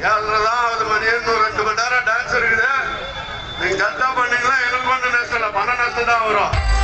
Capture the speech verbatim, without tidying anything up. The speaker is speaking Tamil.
ஏழரைதான் ஆகுது மணி இன்னும் ரெண்டு மணி நேரம் டான்ஸ் இருக்குது. நீங்க கரெக்டா பண்ணீங்களா எங்களுக்கு ஒன்றும் நஷ்டம் இல்லை, பண நஷ்டம் தான் வரும்.